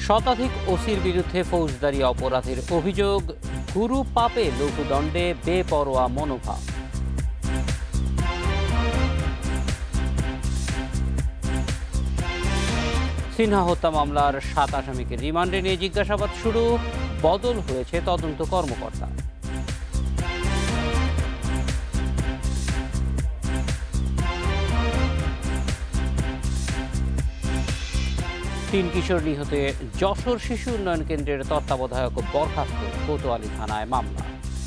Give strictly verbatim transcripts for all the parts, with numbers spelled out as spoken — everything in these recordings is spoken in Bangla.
শতাধিক ওসির বিরুদ্ধে ফৌজদারি অপরাধের অভিযোগ, গুরু পাপে লঘুদণ্ডে বেপরোয়া মনোভাব। সিনহা হত্যা মামলার সাত আসামিকে রিমান্ডে নিয়ে জিজ্ঞাসাবাদ শুরু, বদল হয়েছে তদন্ত কর্মকর্তা। তিন কিশোর নিহতে যশোর শিশু উন্নয়ন কেন্দ্রের তত্ত্বাবধায়ক বরখাস্ত, কোতোয়ালি থানায় মামলা।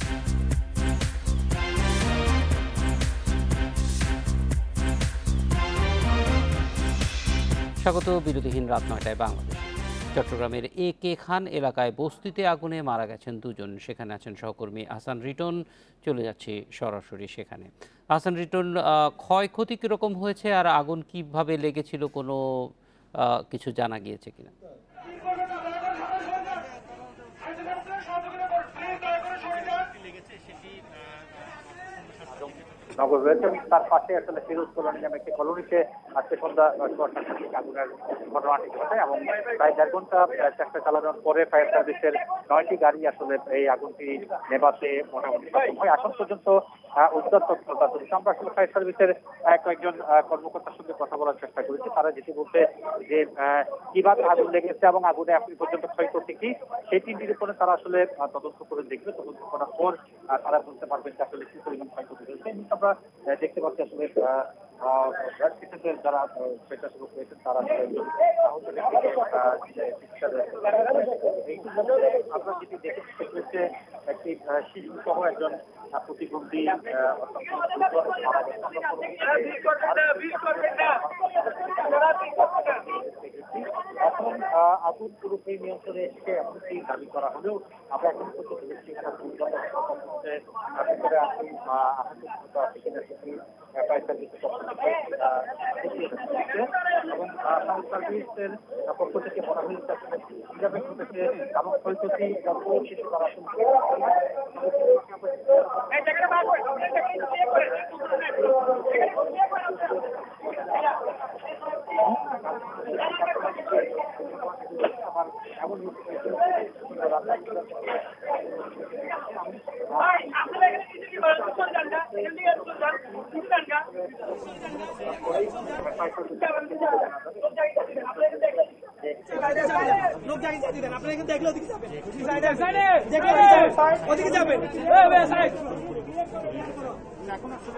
স্বাগত বিরতিহীন রাত নয়টায় বাংলাদেশ। চট্টগ্রামের এ কে খান এলাকায় বস্তিতে আগুনে মারা গেছেন দুজন। সেখানে আছেন সহকর্মী হাসান রিটন। চলে যাচ্ছি সরাসরি সেখানে। হাসান রিটন, ক্ষয়ক্ষতি কিরকম হয়েছে আর আগুন কিভাবে লেগেছিল, কোনো কিছু জানা গিয়েছে কিনা? নগর রয়েছে তার পাশে আসলে ফিরোজ কলোনি নামে একটি কলোনিতে আজকে সন্ধ্যা ছটা থেকে আগুনের ঘটনাটি ঘটে এবং প্রায় দেড় ঘন্টা চেষ্টা চালানোর পরে ফায়ার সার্ভিসের নয়টি গাড়ি আসলে এই আগুনটি নেভাতে মোটামুটি সক্ষম হয়। এখন পর্যন্ত উদ্ধার তৎপরতা চলছে। আমরা আসলে ফায়ার সার্ভিসের কয়েকজন কর্মকর্তার সঙ্গে কথা বলার চেষ্টা করেছি। তারা যেটি বলতে যে কিভাবে আগুন লেগেছে এবং আগুনে এখন পর্যন্ত ক্ষয়ক্ষতি কি, সেই তিনটির উপরে তারা আসলে তদন্ত করে দেখবে। তদন্ত করার পর তারা বলতে পারবেন যে আসলে কি পরিমাণ ক্ষয়ক্ষতি হয়েছে। আমরা দেখতে পাচ্ছি আসলে যারা স্বেচ্ছাসেবক রয়েছেন তারা আমরা যেটি দেখেছি সেটি হচ্ছে একটি শিশু সহ একজন প্রতিবন্ধী এখন আগুন পুরোপুরি নিয়ন্ত্রণে এসে এমনকি দাবি করা হলেও আমরা এখন পর্যন্ত দেখছি ভিতরে আসি আহত আছে কিনা সেটি ফায়ার সার্ভিসের পক্ষ থেকে এবং ফায়ার সার্ভিসের পক্ষ থেকে বলা হয়েছে কিভাবে ঘটেছে এবং ক্ষয়ক্ষতি যত শেষ করা এমন লোক জায়গায় দিবেন, আপনারা কিন্তু দেখলে ওদিকে যাবেন, ওদিকে যাবেন। এখন আসলে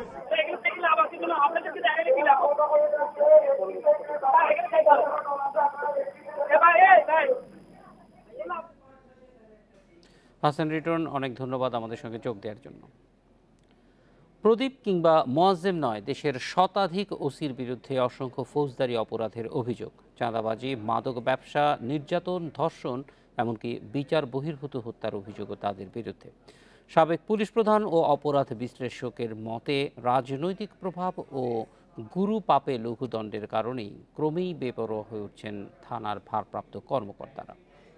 হাসান রিটন, অনেক ধন্যবাদ আমাদের সঙ্গে যোগ দেওয়ার জন্য। প্রদীপ কিংবা মোয়াজ্জেম নয়, দেশের শতাধিক ওসির বিরুদ্ধে অসংখ্য ফৌজদারি অপরাধের অভিযোগ। চাঁদাবাজি, মাদক ব্যবসা, নির্যাতন, ধর্ষণ, এমনকি বিচার বহির্ভূত হত্যার অভিযোগও তাদের বিরুদ্ধে। সাবেক পুলিশ প্রধান ও অপরাধ বিশ্লেষকের মতে রাজনৈতিক প্রভাব ও গুরু পাপে লঘুদণ্ডের কারণেই ক্রমেই বেপরোয়া হয়ে উঠছেন থানার ভারপ্রাপ্ত কর্মকর্তারা।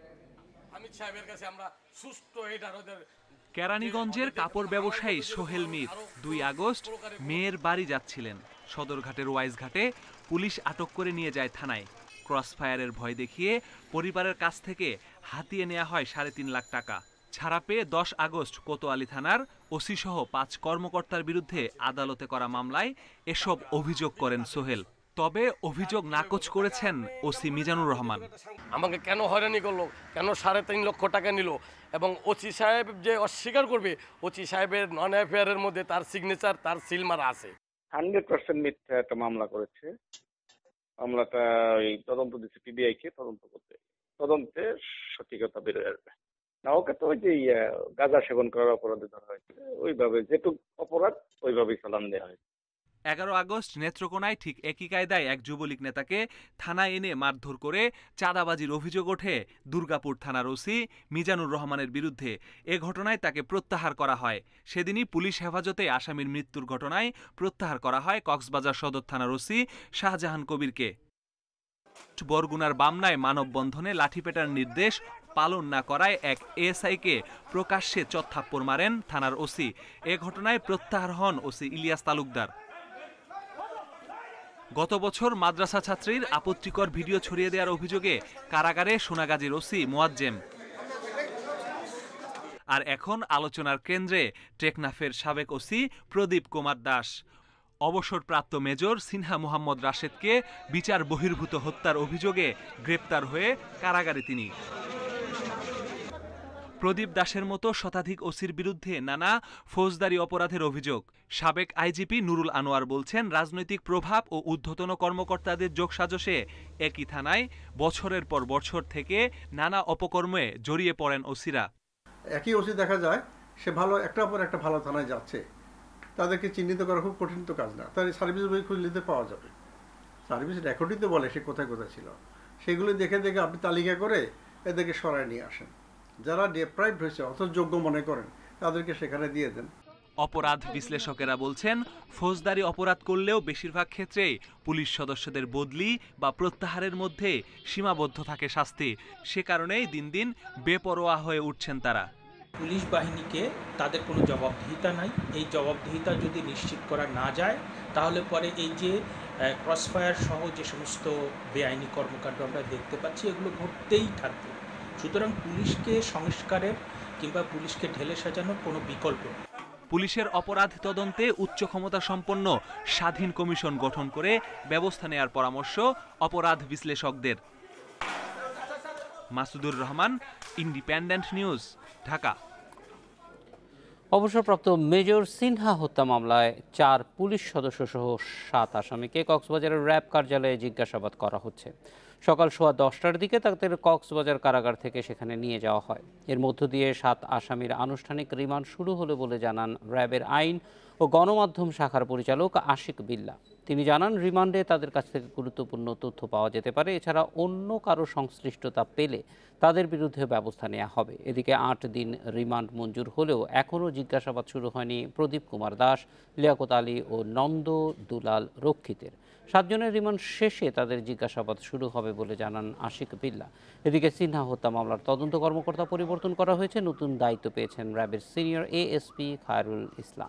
কেরানীগঞ্জের কাপড় ব্যবসায়ী সোহেল মির দুই আগস্ট মেয়ের বাড়ি যাচ্ছিলেন। সদরঘাটের ওয়াইজঘাটে পুলিশ আটক করে নিয়ে যায় থানায়। ক্রসফায়ারের ভয় দেখিয়ে পরিবারের কাছ থেকে হাতিয়ে নেওয়া হয় সাড়ে তিন লাখ টাকা। ছাড়া পেয়ে দশ আগস্ট কোতোয়ালি থানার ওসি সহ পাঁচ কর্মকর্তার বিরুদ্ধে আদালতে করা মামলায় এসব অভিযোগ করেন সোহেল। তবে অভিযোগ নাকচ করেছেন ওসি মিজানুর রহমান। আমাকে কেন হয়রানি করলো, কেন সাড়ে তিন লক্ষ টাকা নিল, এবং ওসি সাহেব যে অস্বীকার করবে, ওসি সাহেবের নন এফআইআরের মধ্যে তার সিগনেচার, তার সিল মারা আছে। হান্ড্রেড পার্সেন্ট মিথ্যা একটা মামলা করেছে। মামলাটা ওই তদন্ত দিচ্ছে পিবিআই কে, তদন্ত করতে, তদন্তে সঠিকতা বেরোয় আসবে। না ওকে তো ওই যে গাঁজা সেবন করার অপরাধে ধরা হয়েছে, ওইভাবে যেটুকু অপরাধ ওইভাবেই চালান দেওয়া হয়েছে। এগারো আগস্ট নেত্রকোনায় ঠিক একই কায়দায় এক যুবলীগ নেতাকে থানায় এনে মারধর করে চাঁদাবাজির অভিযোগ ওঠে দুর্গাপুর থানার ওসি মিজানুর রহমানের বিরুদ্ধে। এ ঘটনায় তাকে প্রত্যাহার করা হয়। সেদিনই পুলিশ হেফাজতে আসামির মৃত্যুর ঘটনায় প্রত্যাহার করা হয় কক্সবাজার সদর থানার ওসি শাহজাহান কবিরকে। বরগুনার বামনায় মানববন্ধনে লাঠিপেটার নির্দেশ পালন না করায় এক এএসআইকে প্রকাশ্যে চত্থাপ্পড় মারেন থানার ওসি। এ ঘটনায় প্রত্যাহার হন ওসি ইলিয়াস তালুকদার। গত বছর মাদ্রাসা ছাত্রীর আপত্তিকর ভিডিও ছড়িয়ে দেওয়ার অভিযোগে কারাগারে সোনাগাজীর ওসি মোয়াজ্জেম। আর এখন আলোচনার কেন্দ্রে টেকনাফের সাবেক ওসি প্রদীপ কুমার দাস। অবসরপ্রাপ্ত মেজর সিনহা মোহাম্মদ রাশেদকে বিচার বহির্ভূত হত্যার অভিযোগে গ্রেপ্তার হয়ে কারাগারে তিনি। প্রদীপ দাসের মতো শতাধিক ওসির বিরুদ্ধে নানা ফৌজদারি অপরাধের অভিযোগ। সাবেক আইজিপি নুরুল আনোয়ার বলছেন, রাজনৈতিক প্রভাব ও ঊর্ধ্বতন কর্মকর্তাদের যোগসাজশে একই থানায় বছরের পর বছর থেকে নানা অপকর্মে জড়িয়ে পড়েন ওসিরা। একই ওসি দেখা যায় সে ভালো একটার পর একটা ভালো থানায় যাচ্ছে, তাদেরকে চিহ্নিত করা খুব কঠিন তো কাজ না। তার সার্ভিস বই খুঁজলে পাওয়া যাবে, সার্ভিস রেকর্ডই তো বলে সে কোথায় কোথায় ছিল। সেগুলো দেখে দেখে আপনি তালিকা করে এদেরকে সরায় নিয়ে আসেন। যারা ডিপ্রাইভড হয়েছে অথচ যোগ্য মনে করেন তাদেরকে সেখানে দিয়ে দেন। অপরাধ বিশ্লেষকেরা বলছেন, ফৌজদারি অপরাধ করলেও বেশিরভাগ ক্ষেত্রেই পুলিশ সদস্যদের বদলি বা প্রত্যাহারের মধ্যে সীমাবদ্ধ থাকে শাস্তি। সে কারণেই দিন দিন বেপরোয়া হয়ে উঠছেন তারা। পুলিশ বাহিনীকে তাদের কোনো জবাবদিহিতা নাই। এই জবাবদিহিতা যদি নিশ্চিত করা না যায় তাহলে পরে এই যে ক্রসফায়ার সহ যে সমস্ত বেআইনি কর্মকাণ্ড আমরা দেখতে পাচ্ছি এগুলো ঘটতেই থাকবে। সুতরাং পুলিশকে সংস্কারের কিংবা পুলিশকে ঢেলে সাজানোর কোনো বিকল্প নেই। পুলিশের অপরাধ তদন্তে উচ্চ ক্ষমতা সম্পন্ন স্বাধীন কমিশন গঠন করে ব্যবস্থা নেয়ার পরামর্শ অপরাধ বিশ্লেষকদের। Masudur Rahman, Independent News, Dhaka. অবসরপ্রাপ্ত মেজর সিনহা হত্যা মামলায় চার পুলিশ সদস্য সহ সাত আসামিকে কক্সবাজারের র্যাব কার্যালয়ে জিজ্ঞাসাবাদ করা হচ্ছে। সকাল সোয়া দশটার দিকে তাদের কক্সবাজার কারাগার থেকে সেখানে নিয়ে যাওয়া হয়। এর মধ্য দিয়ে সাত আসামির আনুষ্ঠানিক রিমান্ড শুরু হলো বলে জানান র্যাবের আইন ও গণমাধ্যম শাখার পরিচালক আশিক বিল্লা। তিনি জানান, রিমান্ডে তাদের কাছ থেকে গুরুত্বপূর্ণ তথ্য পাওয়া যেতে পারে। এছাড়া অন্য কারো সংশ্লিষ্টতা পেলে তাদের বিরুদ্ধে ব্যবস্থা নেওয়া হবে। এদিকে আট দিন রিমান্ড মঞ্জুর হলেও এখনও জিজ্ঞাসাবাদ শুরু হয়নি প্রদীপ কুমার দাস, লিয়াকত আলী ও নন্দ দুলাল রক্ষিতের। সাতজনের রিমান্ড শেষে তাদের জিজ্ঞাসাবাদ শুরু হবে বলে জানান আশিক বিল্লা। এদিকে সিনহা হত্যা মামলার তদন্ত কর্মকর্তা পরিবর্তন করা হয়েছে। নতুন দায়িত্ব পেয়েছেন র্যাবের সিনিয়র এএসপি খায়রুল ইসলাম।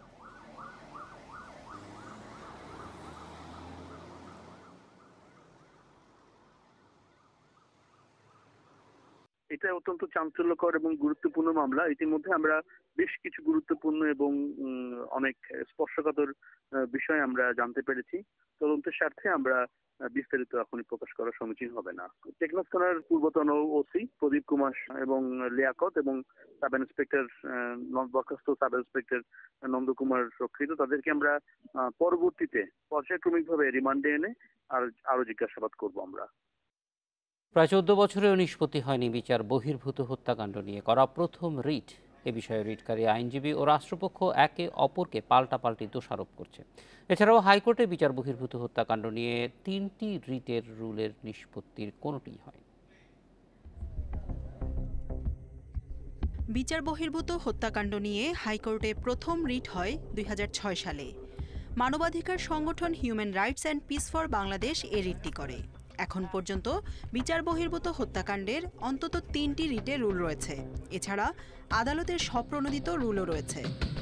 এটা অত্যন্ত চাঞ্চল্যকর এবং গুরুত্বপূর্ণ মামলা। ইতিমধ্যে আমরা বেশ কিছু গুরুত্বপূর্ণ এবং অনেক স্পর্শকাতর বিষয় আমরা জানতে পেরেছি। তদন্তের স্বার্থে আমরা বিস্তারিত এখনই প্রকাশ করা সমীচীন হবে না। টেকনাফ থানার পূর্বতন ওসি প্রদীপ কুমার এবং লিয়াকত এবং সাব ইন্সপেক্টর বরখাস্ত সাব ইন্সপেক্টর নন্দকুমার রক্ষিত, তাদেরকে আমরা পরবর্তীতে পর্যায়ক্রমিকভাবে রিমান্ডে এনে আর আরো জিজ্ঞাসাবাদ করব আমরা। প্রায় চোদ্দ বছরেও নিষ্পত্তি হয়নি বিচার বহির্ভূত হত্যাকাণ্ড নিয়ে করা প্রথম রিট। এ বিষয়ে রিটকারী আইনজীবী ও রাষ্ট্রপক্ষ একে অপরকে পাল্টাপাল্টি দোষারোপ করছে। এছাড়াও হাইকোর্টে বিচার বহির্ভূত হত্যাকাণ্ড নিয়ে তিনটি রিটের রুলের নিষ্পত্তির কোনোটিই হয়। বিচার বহির্ভূত হত্যাকাণ্ড নিয়ে হাইকোর্টে প্রথম রিট হয় দুই হাজার ছয় সালে। মানবাধিকার সংগঠন Human Rights and Peace for Bangladesh এ রিটটি করে। এখন পর্যন্ত বিচার বহির্ভূত হত্যাকাণ্ডের অন্তত তিনটি রিটের রুল রয়েছে। এছাড়া আদালতের স্বপ্রণোদিত রুলও রয়েছে।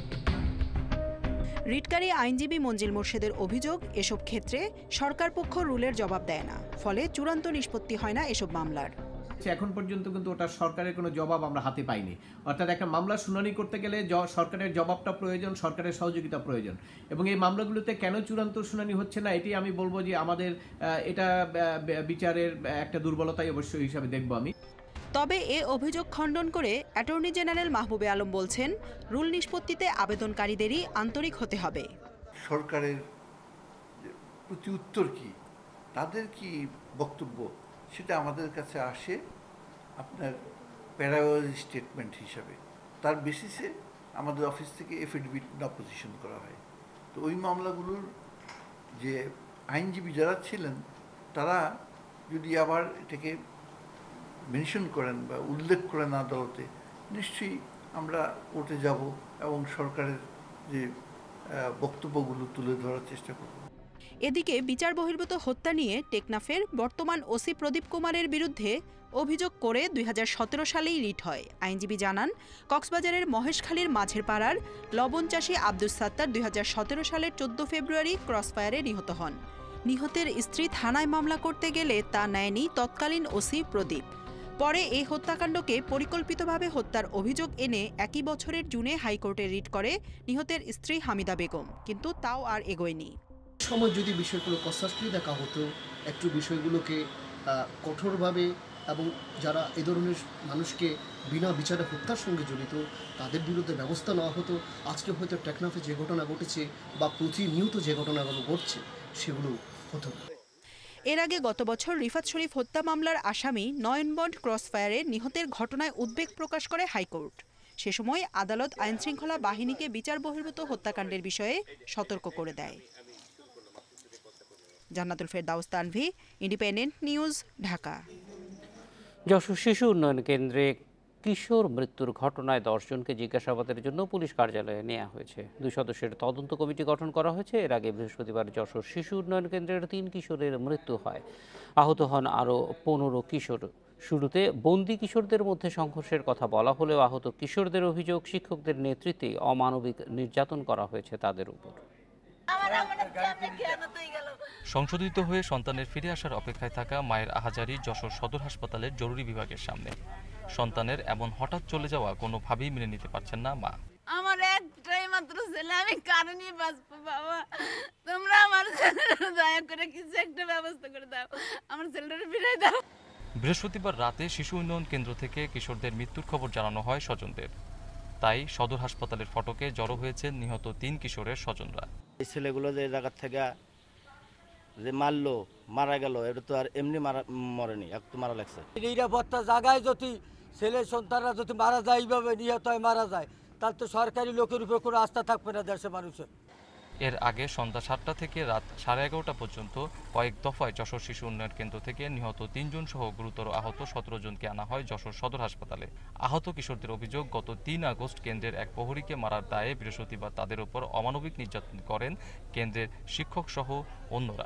রিটকারী আইনজীবী মঞ্জিল মোর্শেদের অভিযোগ, এসব ক্ষেত্রে সরকার পক্ষ রুলের জবাব দেয় না, ফলে চূড়ান্ত নিষ্পত্তি হয় না এসব মামলার। এখন পর্যন্ত কিন্তু ওটা সরকারের কোনো জবাব আমরা হাতে পাইনি। অর্থাৎ একটা মামলা শুনানি করতে গেলে সরকারের জবাবটা প্রয়োজন, সরকারের সহযোগিতা প্রয়োজন। এবং এই মামলাগুলোতে কেন চূড়ান্ত শুনানি হচ্ছে না, এটি আমি বলবো যে আমাদের এটা বিচারের একটা দুর্বলতাই অবশ্যই হিসাবে দেখব আমি। তবে এ অভিযোগ খণ্ডন করে অ্যাটর্নি জেনারেল মাহবুবে আলম বলছেন, রুল নিষ্পত্তিতে আবেদনকারীদেরই আন্তরিক হতে হবে। সরকারের প্রতি উত্তর কি, তাদের কি বক্তব্য, সেটা আমাদের কাছে আসে আপনার প্যারাওয়ারি স্টেটমেন্ট হিসাবে। তার বেসিসে আমাদের অফিস থেকে এফিডেভিট অপোজিশন করা হয়। তো ওই মামলাগুলোর যে আইনজীবী যারা ছিলেন তারা যদি আবার এটাকে মেনশন করেন বা উল্লেখ করেন আদালতে, নিশ্চয়ই আমরা কোর্টে যাব এবং সরকারের যে বক্তব্যগুলো তুলে ধরার চেষ্টা করব। এদিকে বিচার বহির্ভূত হত্যা নিয়ে টেকনাফের বর্তমান ওসি প্রদীপ কুমারের বিরুদ্ধে অভিযোগ করে দুই হাজার সতেরো সালেই রিট হয়। আইনজীবী জানান, কক্সবাজারের মহেশখালীর মাঝের পাড়ার লবণ চাষী আব্দুস সাত্তার দুই হাজার সতেরো সালের চোদ্দ ফেব্রুয়ারি ক্রসফায়ারে নিহত হন। নিহতের স্ত্রী থানায় মামলা করতে গেলে তা নেয়নি তৎকালীন ওসি প্রদীপ। পরে এই হত্যাকাণ্ডকে পরিকল্পিতভাবে হত্যার অভিযোগ এনে একই বছরের জুনে হাইকোর্টে রিট করে নিহতের স্ত্রী হামিদা বেগম, কিন্তু তাও আর এগোয়নি। সময় যদি বিষয়গুলো কনসাসলি দেখা হতো, একটু বিষয়গুলোকে কঠোরভাবে, এবং যারা এ ধরনের মানুষকে বিনা বিচারে হত্যার সঙ্গে জড়িত তাদের বিরুদ্ধে ব্যবস্থা নেওয়া হতো, আজকে হয়তো টেকনাফে যে ঘটনা ঘটেছে বা প্রতিনিয়ত যে ঘটনাগুলো ঘটছে সেগুলো হতো না। এর আগে গত বছর রিফাত শরীফ হত্যা মামলার আসামি নয়নবন্ড ক্রসফায়ারে নিহতের ঘটনায় উদ্বেগ প্রকাশ করে হাইকোর্ট। সে সময় আদালত আইনশৃঙ্খলা বাহিনীকে বিচার বহির্ভূত হত্যাকাণ্ডের বিষয়ে সতর্ক করে দেয়। Jannatul Ferdous Tanvi, Independent News, Dhaka. যশোর শিশু উন্নয়ন কেন্দ্রে কিশোর মৃত্যুর ঘটনায় দশ জনকে জিজ্ঞাসাবাদের জন্য পুলিশ কার্যালয়ে নেওয়া হয়েছে। দুই সদস্যের তদন্ত কমিটি গঠন করা হয়েছে। এর আগে বৃহস্পতিবার যশোর শিশু উন্নয়ন কেন্দ্রের তিন কিশোরের মৃত্যু হয়, আহত হন আরও পনেরো কিশোর। শুরুতে বন্দি কিশোরদের মধ্যে সংঘর্ষের কথা বলা হলেও আহত কিশোরদের অভিযোগ শিক্ষকদের নেতৃত্বে অমানবিক নির্যাতন করা হয়েছে তাদের উপর। সংশোধিত হয়ে সন্তানের ফিরে আসার অপেক্ষায় থাকা মায়ের আহাজারি যশোর সদর হাসপাতালের জরুরি বিভাগের সামনে। সন্তানের এমন হঠাৎ চলে যাওয়া কোনোভাবেই মেনে নিতে পারছেন না মা। আমার একটাই মাত্র ছেলে, আমি কারণে বাঁচবো বাবা, তোমরা আমার ছেলের দয়া করে কিছু একটা ব্যবস্থা করে দাও, আমার ছেলেটাকে ফিরিয়ে দাও। বৃহস্পতিবার রাতে শিশু উন্নয়ন কেন্দ্র থেকে কিশোরদের মৃত্যুর খবর জানানো হয় স্বজনদের। তাই সদর হাসপাতালের ফটকে জড়ো হয়েছেন নিহত তিন কিশোরের স্বজনরা। এই ছেলেগুলো যে জায়গা থেকে যে মারলো, মারা গেল, এটা তো আর এমনি মারা মরেনি, একটু মারা লাগছে। নিরাপত্তা জায়গায় যদি ছেলে সন্তানরা যদি মারা যায়, এইভাবে নিহত হয় মারা যায়, তাহলে তো সরকারি লোকের উপর কোনো আস্থা থাকবে না দেশের মানুষের। এর আগে সন্ধ্যা সাতটা থেকে রাত সাড়ে এগারোটা পর্যন্ত কয়েক দফায় যশোর শিশু উন্নয়ন কেন্দ্র থেকে নিহত তিনজন সহ গুরুতর আহত সতেরো জনকে আনা হয় যশোর সদর হাসপাতালে। আহত কিশোরদের অভিযোগ, গত তিন আগস্ট কেন্দ্রের এক প্রহরীকে মারার দায়ে বৃহস্পতিবার তাদের উপর অমানবিক নির্যাতন করেন কেন্দ্রের শিক্ষক সহ অন্যরা।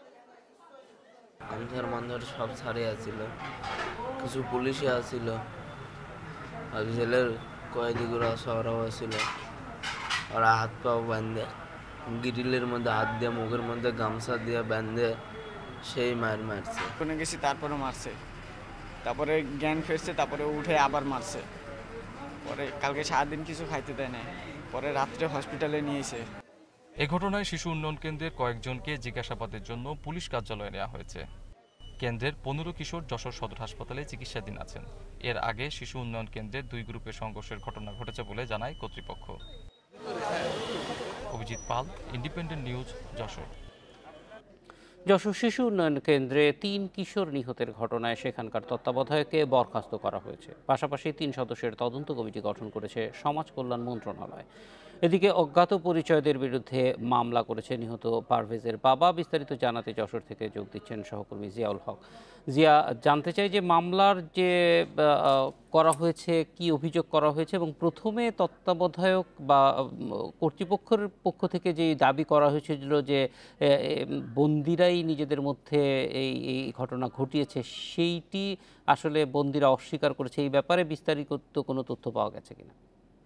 আন্ধার মান্ধার সব ছাড়ে আছিল, কিছু পুলিশে আছিল, আর জেলের কয়েদিগুলো সরাও আছিল। ওরা হাত পাও বাঁধে, গ্রিলের মধ্যে হাত দিয়ে, মুখের মধ্যে গামছা দিয়ে বাঁধে সেই মার মারছে। ওখানে গেছি, তারপরে মারছে, তারপরে জ্ঞান ফেরছে, তারপরে উঠে আবার মারছে। পরে কালকে সারাদিন কিছু খাইতে দেয় না, পরে রাত্রে হসপিটালে নিয়েছে। এ ঘটনায় শিশু উন্নয়ন কেন্দ্রের কয়েকজনকে জিজ্ঞাসাবাদের জন্য পুলিশ কার্যালয়ে নেওয়া হয়েছে। কেন্দ্রের পনেরো কিশোর যশোর সদর হাসপাতালে চিকিৎসাধীন আছেন। এর আগে শিশু উন্নয়ন কেন্দ্রের দুই গ্রুপের সংঘর্ষের ঘটনা ঘটেছে বলে জানায় কর্তৃপক্ষ। Abhijit Pal, Independent News, Jessore. যশোর শিশু উন্নয়ন কেন্দ্রে তিন কিশোর নিহতের ঘটনায় সেখানকার তত্ত্বাবধায়ককে বরখাস্ত করা হয়েছে। পাশাপাশি তিন সদস্যের তদন্ত কমিটি গঠন করেছে সমাজ কল্যাণ মন্ত্রণালয়। এদিকে অজ্ঞাত পরিচয়দের বিরুদ্ধে মামলা করেছে নিহত পারভেজের বাবা। বিস্তারিত জানাতে যশোর থেকে যোগ দিচ্ছেন সহকর্মী জিয়াউল হক। জিয়া, জানতে চাই যে মামলার যে করা হয়েছে, কি অভিযোগ করা হয়েছে, এবং প্রথমে তত্ত্বাবধায়ক বা কর্তৃপক্ষের পক্ষ থেকে যে দাবি করা হয়েছিল যে বন্দিরাই নিজেদের মধ্যে এই এই ঘটনা ঘটিয়েছে, সেইটি আসলে বন্দিরা অস্বীকার করেছে। এই ব্যাপারে বিস্তারিত কোনো তথ্য পাওয়া গেছে কিনা?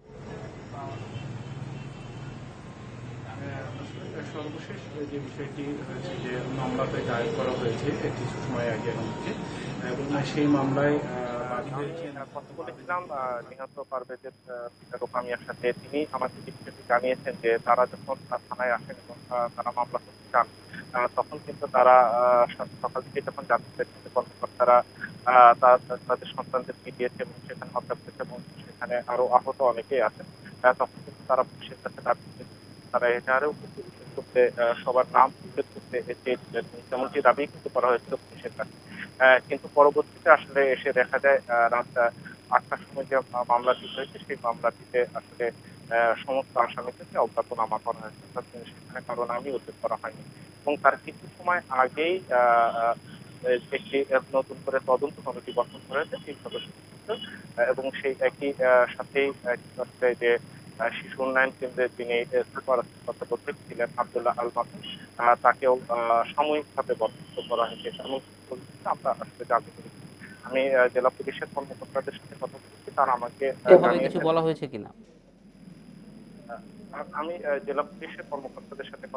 সর্বশেষ যে বিষয়টি হয়েছে যে মামলাটা দায়ের করা হয়েছে কিছু সময় আগে হচ্ছে, এবং সেই মামলায় কথা বলেছিলাম নিহত পারভেজের পিতা রোকামিয়ার সাথে। তিনি আমাকে বিষয়টি জানিয়েছেন যে তারা যখন থানায় আসেন এবং তারা মামলা করতে চান, তখন কিন্তু তারা সকাল থেকে যখন জানতে পেরেছেন কর্মকর্তারা তাদের সন্তানদেরকে দিয়েছে এবং সেখানে হত্যা করেছে এবং সেখানে আরো আহত অনেকেই আছেন, তখন কিন্তু তারা পুলিশের কাছে দাবি তারা এটারও কিন্তু উল্লেখ করতে, সবার নাম উল্লেখ করতে চেয়েছিলেন, তেমনটি দাবি কিন্তু করা হয়েছিল পুলিশের কাছে। কিন্তু পরবর্তীতে আসলে এসে দেখা যায় রাত আটটার সময় যে মামলাটি হয়েছে সেই মামলাটিতে আসলে সমস্ত আসামিদেরকে অজ্ঞাতনামা করা হয়েছে, সেখানে কারো নামই উল্লেখ করা হয়নি। এবং তার কিছু সময় আগেই একটি নতুন করে তদন্ত কমিটি গঠন করা হয়েছে তিন সদস্য, এবং সেই একই সাথেই যে শিশু উন্নয়ন কেন্দ্রের যিনি সুপার তত্ত্বাবধায়ক ছিলেন আব্দুল্লাহ আল মাসুদ, তাকেও সাময়িকভাবে বরখাস্ত করা হয়েছে এমন আমরা আসলে জানতে পেরেছি। আমি জেলা পুলিশের কর্মকর্তাদের সাথে কথা বলেছি, তারা আমাকে কিছু বলা হয়েছে কিনা। আমি জেলা পুলিশের কর্মকর্তাদের সাথে কথা বলেছি,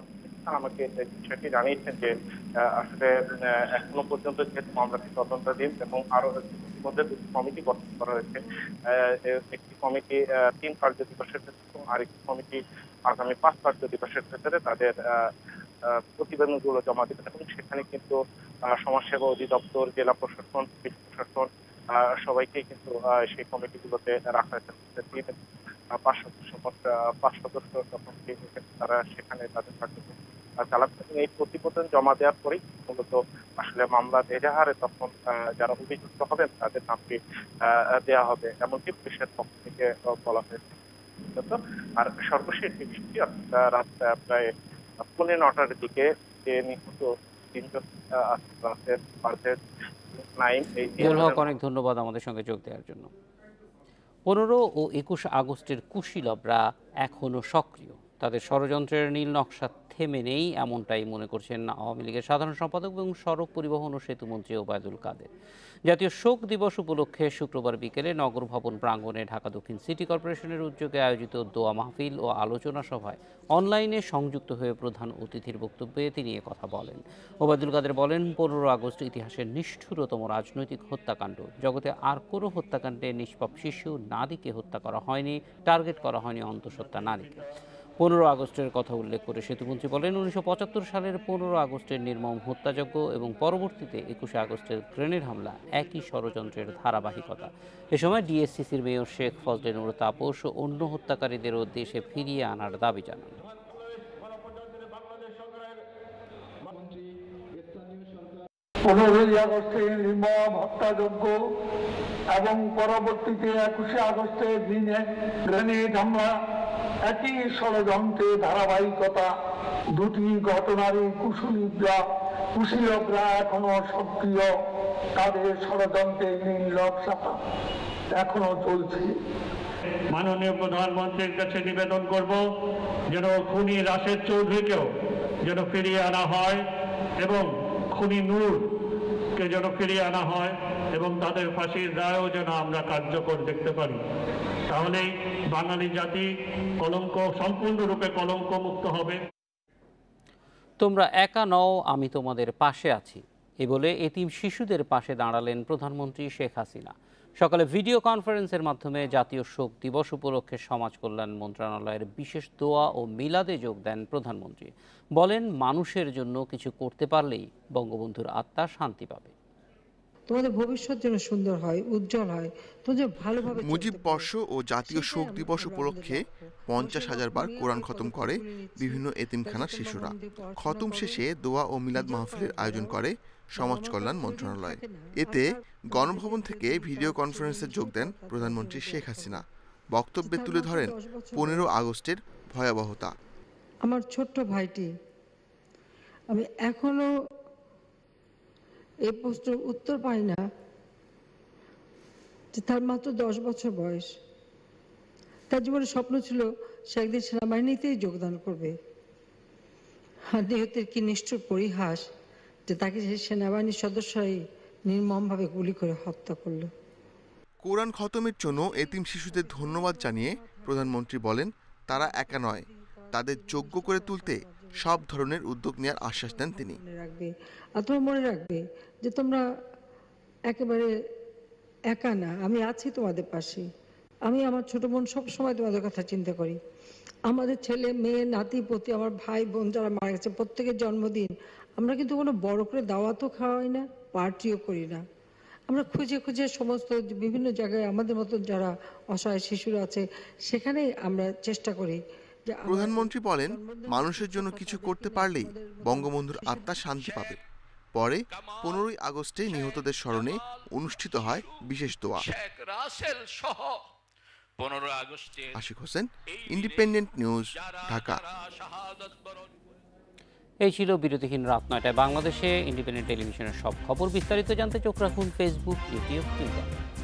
প্রতিষ্ঠান আমাকে বিষয়টি জানিয়েছেন যে আসলে এখনো পর্যন্ত যেহেতু মামলাটি তদন্তাধীন এবং আরো মধ্যে দুটি কমিটি গঠন করা হয়েছে, একটি কমিটি তিন কার্য দিবসের ক্ষেত্রে আরেকটি কমিটি আগামী পাঁচ কার্য দিবসের ক্ষেত্রে তাদের প্রতিবেদনগুলো জমা দেবেন এবং সেখানে কিন্তু সমাজসেবা অধিদপ্তর, জেলা প্রশাসন, পুলিশ প্রশাসন সবাইকে কিন্তু সেই কমিটিগুলোতে রাখা হয়েছে। পাঁচ সদস্য পাঁচ সদস্য তখন তারা সেখানে তাদের কার্যক্রম চালাচ্ছেন। এই প্রতিবেদন জমা দেওয়ার পরেই মূলত আসলে মামলার এজাহারে তখন যারা অভিযুক্ত হবেন তাদের নামটি দেওয়া হবে, এমনকি পুলিশের পক্ষ থেকে বলা হয়েছে। আর সর্বশেষ যে বিষয়টি রাত প্রায় পৌনে নটার দিকে যে নিহত তিনজন অনেক ধন্যবাদ আমাদের সঙ্গে যোগ দেওয়ার জন্য। পনেরো ও একুশ আগস্টের কুশীলবরা এখনো সক্রিয়, তাদের ষড়যন্ত্রের নীল নকশা থেমে নেই, এমনটাই মনে করছেন আওয়ামী লীগের সাধারণ সম্পাদক এবং সড়ক পরিবহন ও সেতুমন্ত্রী ওবায়দুল কাদের। জাতীয় শোক দিবস উপলক্ষে শুক্রবার বিকেলে নগর ভবন প্রাঙ্গণে ঢাকা দক্ষিণ সিটি কর্পোরেশনের উদ্যোগে আয়োজিত দোয়া মাহফিল ও আলোচনা সভায় অনলাইনে সংযুক্ত হয়ে প্রধান অতিথির বক্তব্যে তিনি এ কথা বলেন। ওবায়দুল কাদের বলেন, পনেরো আগস্ট ইতিহাসের নিষ্ঠুরতম রাজনৈতিক হত্যাকাণ্ড। জগতে আর কোনো হত্যাকাণ্ডে নিষ্পাপ শিশু নারীকে হত্যা করা হয়নি, টার্গেট করা হয়নি অন্তঃসত্ত্বা নারীকে। পনেরো আগস্টের কথা উল্লেখ করে সেতুমন্ত্রী বলেন, উনিশশো পঁচাত্তর সালের পনেরো আগস্টের নির্মম হত্যাযজ্ঞ এবং পরবর্তীতে একুশে আগস্টের গ্রেনেড হামলা একই ষড়যন্ত্রের ধারাবাহিকতা। এ সময় ডিএসসিসির মেয়র শেখ ফজলে নূর তাপস ও অন্য হত্যাকারীদেরও দেশে ফিরিয়ে আনার দাবি জানান। পনেরোই আগস্টের নির্মম হত্যাযজ্ঞ এবং পরবর্তীতে একুশে আগস্টের দিনে গ্রেনেড হামলা একই ষড়যন্ত্রের ধারাবাহিকতা। দুটি ঘটনারই কুশলীরা কুশীলকরা এখনো সক্রিয়, তাদের ষড়যন্ত্রের নীল নকশা এখনো চলছে। মাননীয় প্রধানমন্ত্রীর কাছে নিবেদন করব যেন খুনি রাশেদ চৌধুরীকেও যেন ফিরিয়ে আনা হয় এবং খুনি নূরকে যেন ফিরিয়ে আনা হয় এবং তাদের ফাঁসির রায়ও যেন আমরা কার্যকর দেখতে পারি। তাহলেই বাঙালি জাতি কলঙ্ক সম্পূর্ণরূপে কলঙ্ক মুক্ত হবে। তোমরা একা নও, আমি তোমাদের পাশে আছি, এ বলে এতিম শিশুদের পাশে দাঁড়ালেন প্রধানমন্ত্রী শেখ হাসিনা। সকালে ভিডিও কনফারেন্সের মাধ্যমে জাতীয় শোক দিবস উপলক্ষে সমাজ কল্যাণ মন্ত্রণালয়ের বিশেষ দোয়া ও মিলাদে যোগ দেন প্রধানমন্ত্রী। বলেন, মানুষের জন্য কিছু করতে পারলেই বঙ্গবন্ধুর আত্মা শান্তি পাবে। তোমাদের ভবিষ্যৎ যেন সুন্দর হয়, উজ্জ্বল হয়, তোমরা ভালোভাবে। মুজিব বর্ষ ও জাতীয় শোক দিবস উপলক্ষে পঞ্চাশ হাজার বার কোরআন খতম করে বিভিন্ন এতিমখানার শিশুরা। খতম শেষে দোয়া ও মিলাদ মাহফিলের আয়োজন করে সমাজ কল্যাণ মন্ত্রণালয়। এতে গণভবন থেকে ভিডিও কনফারেন্সে যোগ দেন প্রধানমন্ত্রী শেখ হাসিনা। বক্তব্যে তুলে ধরেন পনেরো আগস্টের ভয়াবহতা। আমার ছোট্ট ভাইটি, আমি এখনো এই প্রশ্নের উত্তর পাই না যে তার মাত্র দশ বছর বয়স, তার জীবনে স্বপ্ন ছিল সে একদিন সেনাবাহিনীতেই যোগদান করবে। আর নিহতের কি নিষ্ঠুর পরিহাস যে তাকে সেই সেনাবাহিনীর সদস্যরাই নির্মমভাবে গুলি করে হত্যা করল। কোরআন খতমের জন্য এতিম শিশুদের ধন্যবাদ জানিয়ে প্রধানমন্ত্রী বলেন, তারা একা নয়, তাদের যোগ্য করে তুলতে সব ধরনের উদ্যোগ নেওয়ার আশ্বাস দেন তিনি। আর তোমরা মনে রাখবে যে তোমরা একেবারে একা না, আমি আছি তোমাদের পাশে। আমি আমার ছোট বোন সব সময় তোমাদের কথা চিন্তা করি। আমাদের ছেলে মেয়ে নাতি পতি, আমার ভাই বোন যারা মারা গেছে, প্রত্যেকের জন্মদিন আমরা কিন্তু কোনো বড় করে দাওয়াতও খাওয়াই না, পার্টিও করি না। আমরা খুঁজে খুঁজে সমস্ত বিভিন্ন জায়গায় আমাদের মতো যারা অসহায় শিশুরা আছে সেখানেই আমরা চেষ্টা করি। প্রধানমন্ত্রী বলেন, মানুষের জন্য কিছু করতে পারলেই বঙ্গবন্ধুর আত্মা শান্তি পাবে। পরে পনেরোই আগস্টে নিহতদের স্মরণে অনুষ্ঠিত হয় বিশেষ দোয়া। Ashiq Hossain, Independent News, Dhaka. এই ছিল বিরতিহীন রাত নয়টায় বাংলাদেশে ইন্ডিপেন্ডেন্ট টেলিভিশনের সব খবর। বিস্তারিত জানতে চোখ রাখুন ফেসবুক, ইউটিউব, টুইটার।